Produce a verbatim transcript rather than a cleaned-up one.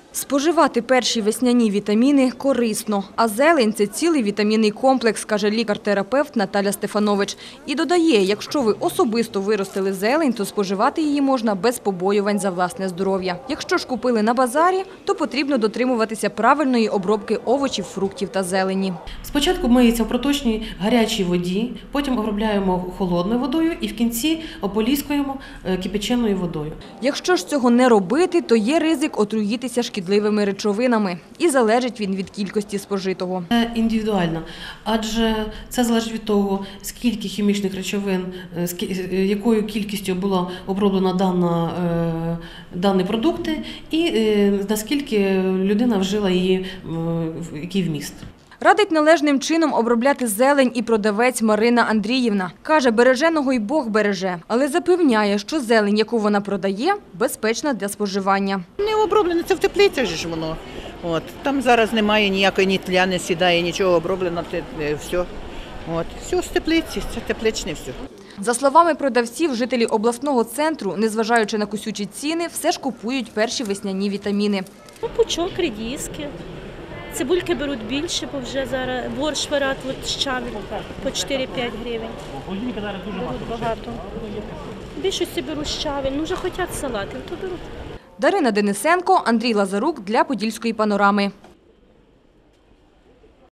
Споживати перші весняні вітаміни корисно, а зелень – це цілий вітамінний комплекс, каже лікар-терапевт Наталя Стефанович. І додає, якщо ви особисто виростили зелень, то споживати її можна без побоювань за власне здоров'я. Якщо ж купили на базарі, то потрібно дотримуватися правильної обробки овочів, фруктів та зелені. Спочатку миється в проточній гарячій воді, потім обробляємо холодною водою і в кінці ополіскуємо кипяченою водою. Якщо ж цього не робити, то є ризик отруїтися шкідливими речовинами. І залежить він від кількості спожитого. Це індивідуально, адже це залежить від того, скільки хімічних речовин, якою кількістю було оброблено дана, дані продукти і наскільки людина вжила її, який вміст. Радить належним чином обробляти зелень і продавець Марина Андріївна. Каже, береженого й Бог береже, але запевняє, що зелень, яку вона продає, безпечна для споживання. Не оброблено, це в теплицях ж воно. От. Там зараз немає ніякої ні тля, не сідає, нічого оброблено, все. От. Все з теплиці, це тепличне все. За словами продавців, жителі обласного центру, незважаючи на кусючі ціни, все ж купують перші весняні вітаміни. Пучок, редиски. Цибульки беруть більше, бо вже зараз борщ варять щавель по чотири-п'ять гривень. Беруть багато. В більшості беруть щавель, ну вже хочуть салатів, то беруть. Дарина Денисенко, Андрій Лазарук для Подільської панорами.